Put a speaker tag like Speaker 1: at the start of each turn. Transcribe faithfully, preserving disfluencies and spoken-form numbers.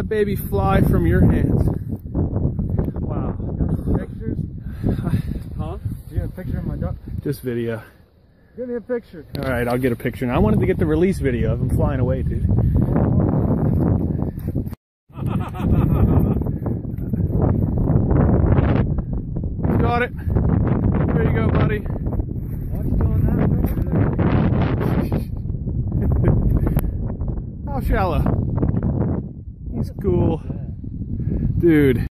Speaker 1: that baby fly from your hands.
Speaker 2: Wow. You got pictures? Huh? You got a picture of my duck?
Speaker 1: Just video.
Speaker 2: Give me a picture.
Speaker 1: All right, I'll get a picture. Now I wanted to get the release video of him flying away, dude. Got it. There you go, buddy.
Speaker 2: What's doing that?
Speaker 1: How shallow? He's cool. Dude.